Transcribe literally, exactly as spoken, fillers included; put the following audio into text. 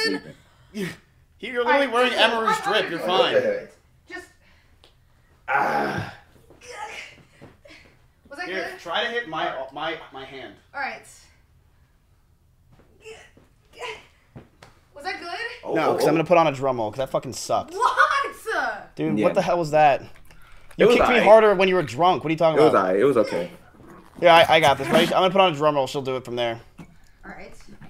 Listen. You're literally I, wearing listen, Emery's I'm drip. gonna You're do fine. it. Just. Ah. Was that Here, good? try to hit my my my hand. All right. Was that good? Oh, No, oh, because oh. I'm gonna put on a drum roll because that fucking sucked. What? Dude, Yeah. what the hell was that? You It was kicked me alright. harder when you were drunk. What are you talking It was about? alright. It was okay. Yeah, I, I got this. Ready? I'm gonna put on a drum roll. She'll do it from there. All right.